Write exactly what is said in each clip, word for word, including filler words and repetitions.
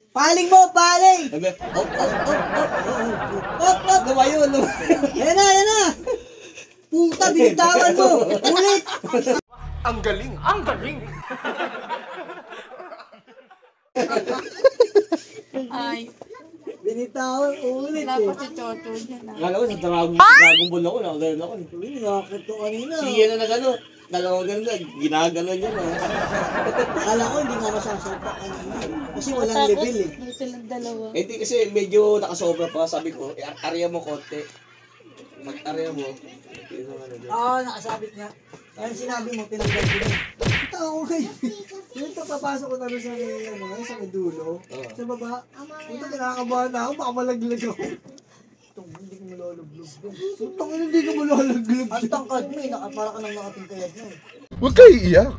Paling mo, paling! Sabi, op, op, op, op, op, op, op, lumayo, lumayo. Yan na, yan na! Puta, binitawan mo! Ulit! Ang galing, ang galing! Ay, Binitawan, ulit wala eh. pa si Chocho dyan ah. Akala ko sa Dragon, Dragon Ball ako, nakagano'n ako. Uy, nakakit ko kanina. Sige na na gano'n. Dalawang gano'n, ginaganon yun. Oh. Akala ko hindi nga masasalpak kanina. Kasi walang level eh. May silang dalawa. Eh, hindi kasi medyo nakasobra pa. Sabi ko, eh, area mo konti. Mag-area mo. Oo, oh, nakasabit nga. Kaya sinabi mo, tinanggal ko na. Ito ako ngayon. Yung papasok ko na rin sa may, ano, sa may dulo. Oo. Sa baba. Ito, kinakabahan na ako, baka malaglag ako. Itong hindi ko malalaglog doon. Itong hindi ko malalaglog. Ang tangkad mo eh, naka- para ka nang nakatingkayad mo. Huwag kayo iiyak.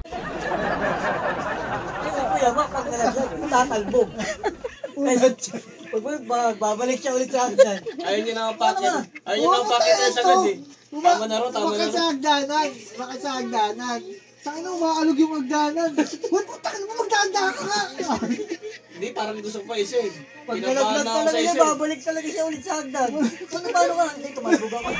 Kasi kuya, bak, pag nalaglag, tatalbog. Ulat siya. Pag ba- babalik siya ulit sa hagdan. Ayun yun ang packet. Ano ba? Ayun yun ang Oo, packet totoo na sagad to. eh. Tama na ro, tama na Bakit sa ro. hagdanan? Bakit sa hagdanan? Saan na umaalog yung hagdanan? Huwag mo takan mo, magdanda ka nga! Hindi, parang gusto ko pa isa eh. Pag Pinabahan nalaglag na ako talaga sa niya, isa eh. babalik talaga siya ulit sa hagdan. Ano paano ka? Hindi, tumalbog ako.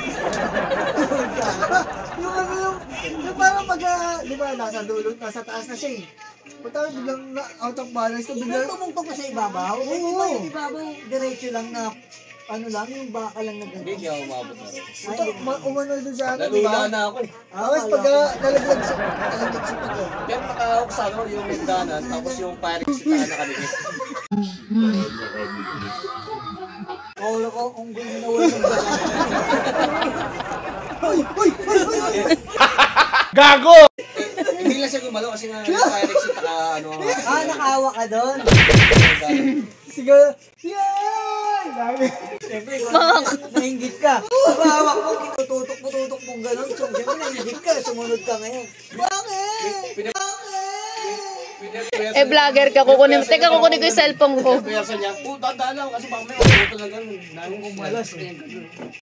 Yung ano yung, yung parang pag, ah, di ba, nasa dulo, nasa taas na siya eh. Punta biglang na, out of balance na biglang tumungtong pa sa ibabaw. Oo. Di ba yung ibabaw, diretso lang na, ano lang, yung baka lang na Hindi, hindi gano'n. ako umabot na. Ito, umano dun sa ano, di Nalula ba? na ako eh. Tapos pag ah, nalaglag siya, nalaglag siya pag Pero nakahawak sa ano, yung hagdanan, tapos yung firing seat na nakadikit. Kaulo ko, kung gusto na wala ng dala. Hoy, hoy, hoy, hoy, hoy! Gago! Hindi lang siya gumalo kasi nga yung firing seat naka ano. Ah, nakahawa ka doon. Siguro, yan! Sabi, siyempre, nainggit ka. Hawak mo, kinututok mo, tutok mo gano'n. So, siyempre, nainggit ka, sumunod ka ngayon. Bakit? Eh, vlogger ka. Kukunin. Teka, kukunin ko yung cellphone ko. Kaya sa niya, oh, dadaan lang kasi baka may auto na gano'n. Dahil umalas eh.